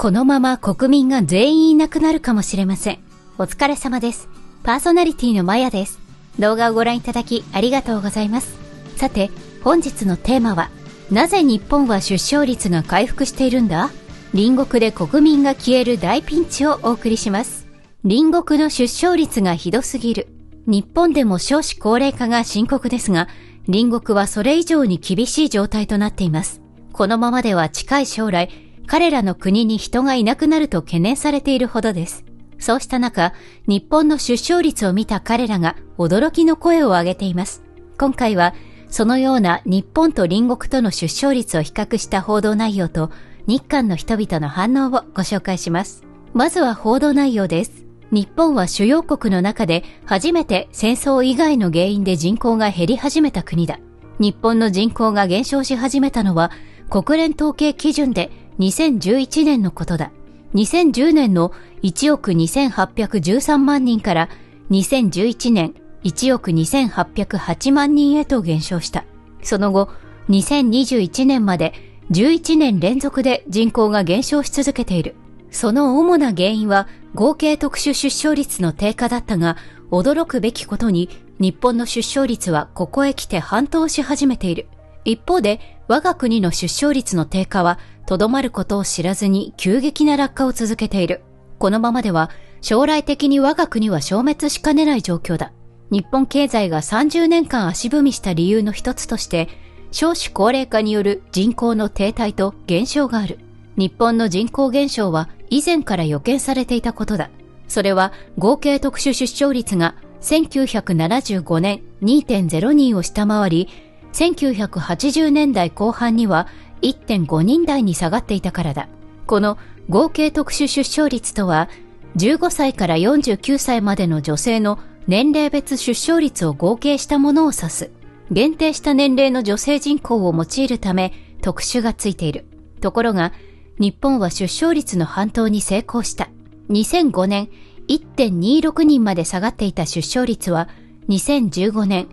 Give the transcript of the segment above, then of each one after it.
このまま国民が全員いなくなるかもしれません。お疲れ様です。パーソナリティのマヤです。動画をご覧いただきありがとうございます。さて、本日のテーマは、なぜ日本は出生率が回復しているんだ？隣国で国民が消える大ピンチをお送りします。隣国の出生率がひどすぎる。日本でも少子高齢化が深刻ですが、隣国はそれ以上に厳しい状態となっています。このままでは近い将来、彼らの国に人がいなくなると懸念されているほどです。そうした中、日本の出生率を見た彼らが驚きの声を上げています。今回は、そのような日本と隣国との出生率を比較した報道内容と、日韓の人々の反応をご紹介します。まずは報道内容です。日本は主要国の中で初めて戦争以外の原因で人口が減り始めた国だ。日本の人口が減少し始めたのは国連統計基準で2011年のことだ。2010年の1億2813万人から2011年1億2808万人へと減少した。その後、2021年まで11年連続で人口が減少し続けている。その主な原因は合計特殊出生率の低下だったが、驚くべきことに日本の出生率はここへ来て反騰し始めている。一方で我が国の出生率の低下はとどまることを知らずに急激な落下を続けている。このままでは将来的に我が国は消滅しかねない状況だ。日本経済が30年間足踏みした理由の一つとして、少子高齢化による人口の停滞と減少がある。日本の人口減少は以前から予見されていたことだ。それは合計特殊出生率が1975年 2.0 人を下回り、1980年代後半には 1.5 人台に下がっていたからだ。この合計特殊出生率とは、15歳から49歳までの女性の年齢別出生率を合計したものを指す。限定した年齢の女性人口を用いるため特殊がついている。ところが、日本は出生率の反騰に成功した。2005年 1.26 人まで下がっていた出生率は2015年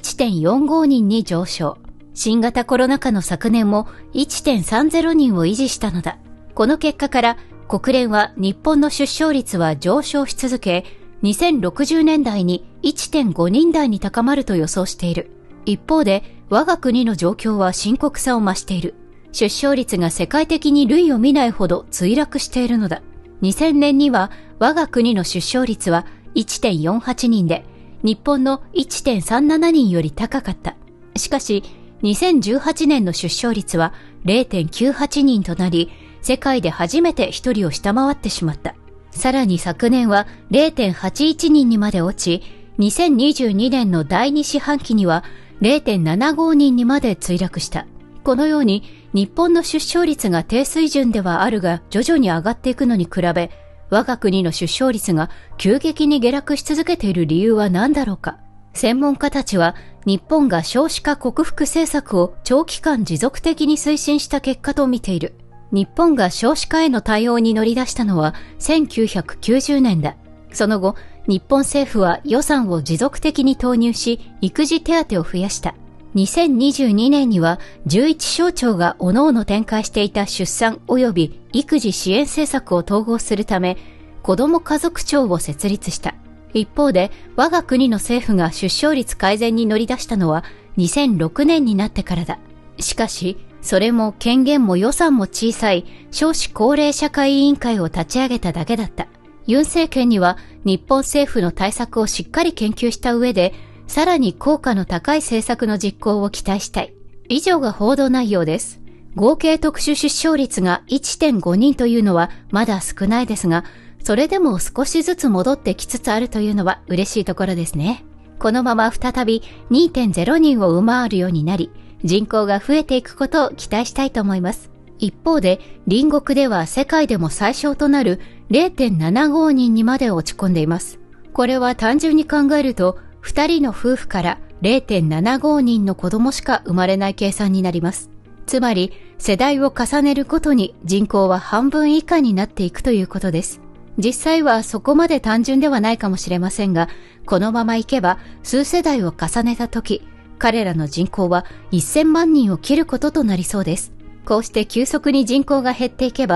1.45 人に上昇。新型コロナ禍の昨年も 1.30 人を維持したのだ。この結果から国連は日本の出生率は上昇し続け、2060年代に 1.5 人台に高まると予想している。一方で我が国の状況は深刻さを増している。出生率が世界的に類を見ないほど墜落しているのだ。2000年には我が国の出生率は 1.48 人で、日本の 1.37 人より高かった。しかし、2018年の出生率は 0.98 人となり、世界で初めて1人を下回ってしまった。さらに昨年は 0.81 人にまで落ち、2022年の第2四半期には 0.75 人にまで墜落した。このように日本の出生率が低水準ではあるが徐々に上がっていくのに比べ、我が国の出生率が急激に下落し続けている理由は何だろうか。専門家たちは日本が少子化克服政策を長期間持続的に推進した結果と見ている。日本が少子化への対応に乗り出したのは1990年だ。その後、日本政府は予算を持続的に投入し、育児手当を増やした。2022年には11省庁が各々展開していた出産及び育児支援政策を統合するため、子ども家族庁を設立した。一方で、我が国の政府が出生率改善に乗り出したのは2006年になってからだ。しかし、それも権限も予算も小さい少子高齢社会委員会を立ち上げただけだった。ユン政権には日本政府の対策をしっかり研究した上で、さらに効果の高い政策の実行を期待したい。以上が報道内容です。合計特殊出生率が 1.5 人というのはまだ少ないですが、それでも少しずつ戻ってきつつあるというのは嬉しいところですね。このまま再び 2.0 人を上回るようになり、人口が増えていくことを期待したいと思います。一方で、隣国では世界でも最小となる 0.75 人にまで落ち込んでいます。これは単純に考えると、2人の夫婦から 0.75 人の子供しか生まれない計算になります。つまり、世代を重ねるごとに人口は半分以下になっていくということです。実際はそこまで単純ではないかもしれませんが、このままいけば数世代を重ねたとき、彼らの人口は1000万人を切ることとなりそうです。こうして急速に人口が減っていけば、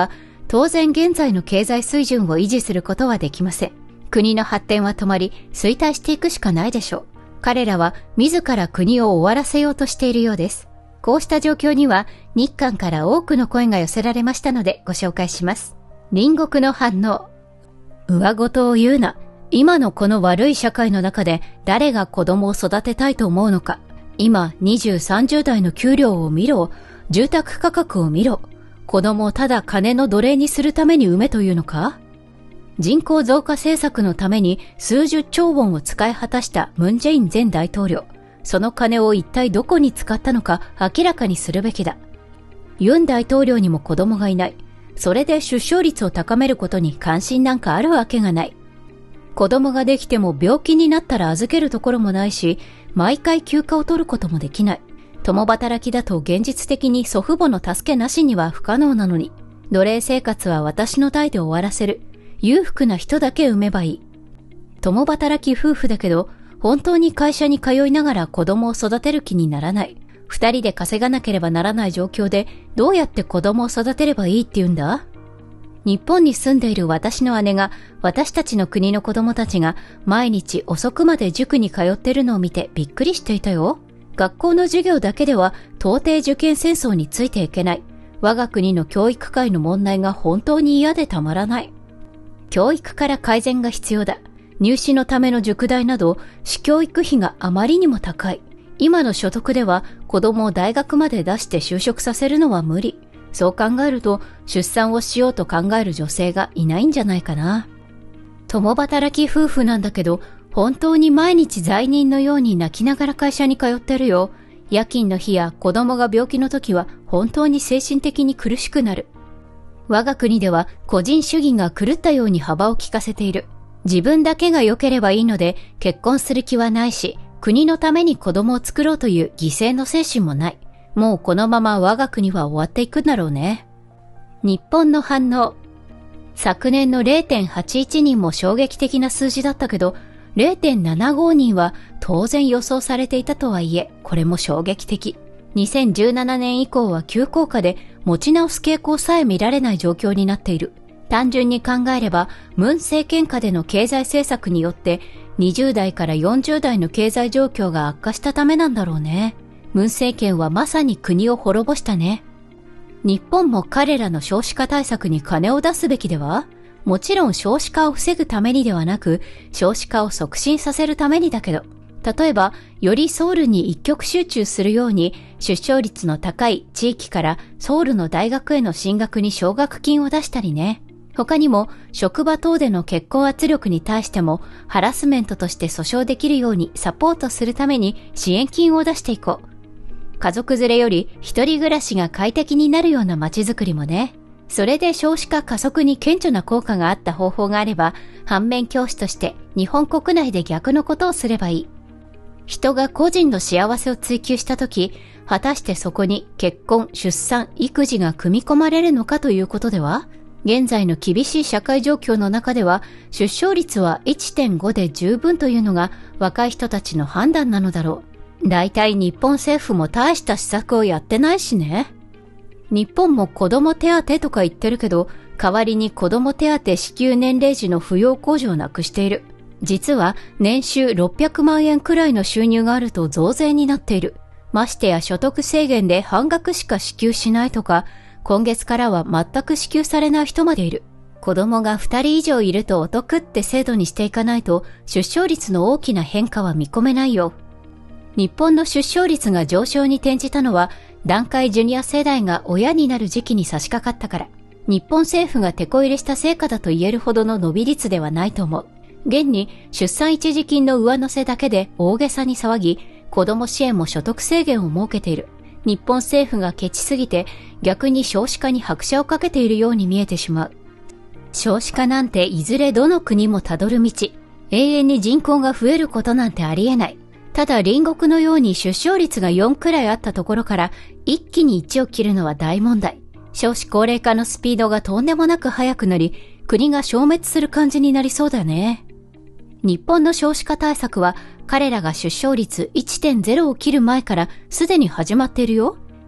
当然現在の経済水準を維持することはできません。国の発展は止まり、衰退していくしかないでしょう。彼らは自ら国を終わらせようとしているようです。こうした状況には日韓から多くの声が寄せられましたのでご紹介します。隣国の反応。上事を言うな。今のこの悪い社会の中で誰が子供を育てたいと思うのか。今20、30代の給料を見ろ。住宅価格を見ろ。子供をただ金の奴隷にするために産めというのか。人口増加政策のために数十兆ウォンを使い果たしたムン・ジェイン前大統領。その金を一体どこに使ったのか明らかにするべきだ。ユン大統領にも子供がいない。それで出生率を高めることに関心なんかあるわけがない。子供ができても病気になったら預けるところもないし、毎回休暇を取ることもできない。共働きだと現実的に祖父母の助けなしには不可能なのに、奴隷生活は私の代で終わらせる。裕福な人だけ産めばいい。共働き夫婦だけど、本当に会社に通いながら子供を育てる気にならない。二人で稼がなければならない状況で、どうやって子供を育てればいいって言うんだ？日本に住んでいる私の姉が、私たちの国の子供たちが毎日遅くまで塾に通ってるのを見てびっくりしていたよ。学校の授業だけでは到底受験戦争についていけない。我が国の教育界の問題が本当に嫌でたまらない。教育から改善が必要だ。入試のための塾代など、私教育費があまりにも高い。今の所得では子供を大学まで出して就職させるのは無理。そう考えると、出産をしようと考える女性がいないんじゃないかな。共働き夫婦なんだけど、本当に毎日罪人のように泣きながら会社に通ってるよ。夜勤の日や子供が病気の時は本当に精神的に苦しくなる。我が国では個人主義が狂ったように幅を利かせている。自分だけが良ければいいので結婚する気はないし、国のために子供を作ろうという犠牲の精神もない。もうこのまま我が国は終わっていくんだろうね。日本の反応。昨年の 0.81 人も衝撃的な数字だったけど、0.75 人は当然予想されていたとはいえ、これも衝撃的。2017年以降は急降下で持ち直す傾向さえ見られない状況になっている。単純に考えれば、ムン政権下での経済政策によって20代から40代の経済状況が悪化したためなんだろうね。ムン政権はまさに国を滅ぼしたね。日本も彼らの少子化対策に金を出すべきでは？もちろん少子化を防ぐためにではなく、少子化を促進させるためにだけど、例えば、よりソウルに一極集中するように、出生率の高い地域からソウルの大学への進学に奨学金を出したりね。他にも、職場等での結婚圧力に対しても、ハラスメントとして訴訟できるようにサポートするために支援金を出していこう。家族連れより一人暮らしが快適になるような街づくりもね。それで少子化加速に顕著な効果があった方法があれば、反面教師として日本国内で逆のことをすればいい。人が個人の幸せを追求したとき、果たしてそこに結婚、出産、育児が組み込まれるのかということでは？現在の厳しい社会状況の中では、出生率は 1.5 で十分というのが若い人たちの判断なのだろう。だいたい日本政府も大した施策をやってないしね。日本も子供手当とか言ってるけど、代わりに子供手当支給年齢時の扶養控除をなくしている。実は年収600万円くらいの収入があると増税になっている。ましてや所得制限で半額しか支給しないとか、今月からは全く支給されない人までいる。子供が2人以上いるとお得って制度にしていかないと、出生率の大きな変化は見込めないよ。日本の出生率が上昇に転じたのは、団塊ジュニア世代が親になる時期に差し掛かったから、日本政府がテこ入れした成果だと言えるほどの伸び率ではないと思う。現に出産一時金の上乗せだけで大げさに騒ぎ、子供支援も所得制限を設けている。日本政府がケチすぎて逆に少子化に拍車をかけているように見えてしまう。少子化なんていずれどの国もたどる道。永遠に人口が増えることなんてありえない。ただ隣国のように出生率が4くらいあったところから一気に1を切るのは大問題。少子高齢化のスピードがとんでもなく速くなり、国が消滅する感じになりそうだね。日本の少子化対策は彼らが出生率 1.0 を切る前からすでに始まっているよ。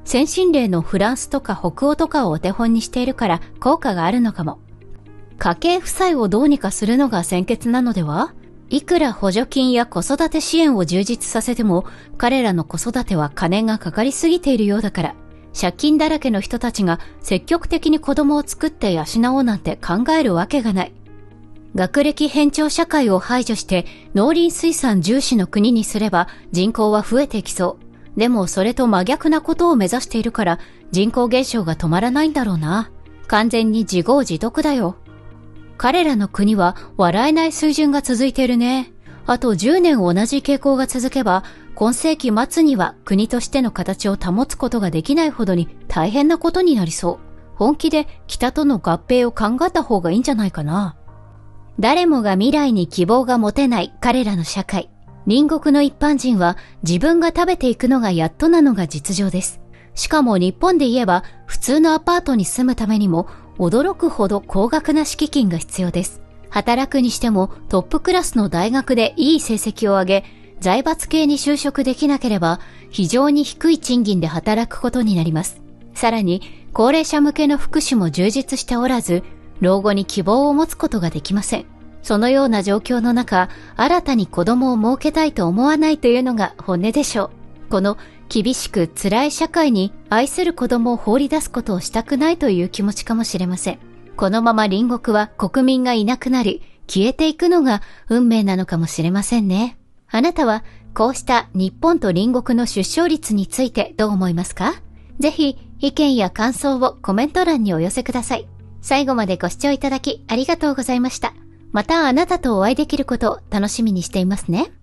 先進例のフランスとか北欧とかをお手本にしているから効果があるのかも。家計負債をどうにかするのが先決なのでは？いくら補助金や子育て支援を充実させても、彼らの子育ては金がかかりすぎているようだから、借金だらけの人たちが積極的に子供を作って養おうなんて考えるわけがない。学歴偏重社会を排除して農林水産重視の国にすれば人口は増えてきそう。でもそれと真逆なことを目指しているから人口減少が止まらないんだろうな。完全に自業自得だよ。彼らの国は笑えない水準が続いているね。あと10年同じ傾向が続けば、今世紀末には国としての形を保つことができないほどに大変なことになりそう。本気で北との合併を考えた方がいいんじゃないかな。誰もが未来に希望が持てない彼らの社会。隣国の一般人は自分が食べていくのがやっとなのが実情です。しかも日本で言えば普通のアパートに住むためにも驚くほど高額な敷金が必要です。働くにしてもトップクラスの大学でいい成績を上げ、財閥系に就職できなければ非常に低い賃金で働くことになります。さらに高齢者向けの福祉も充実しておらず、老後に希望を持つことができません。そのような状況の中、新たに子供を設けたいと思わないというのが本音でしょう。この厳しく辛い社会に愛する子供を放り出すことをしたくないという気持ちかもしれません。このまま隣国は国民がいなくなり、消えていくのが運命なのかもしれませんね。あなたはこうした日本と隣国の出生率についてどう思いますか？ぜひ意見や感想をコメント欄にお寄せください。最後までご視聴いただきありがとうございました。またあなたとお会いできることを楽しみにしていますね。